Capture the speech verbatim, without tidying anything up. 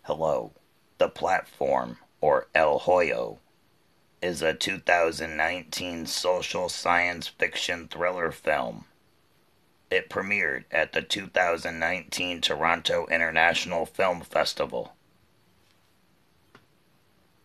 Hello. The Platform, or El Hoyo, is a two thousand nineteen social science fiction thriller film. It premiered at the two thousand nineteen Toronto International Film Festival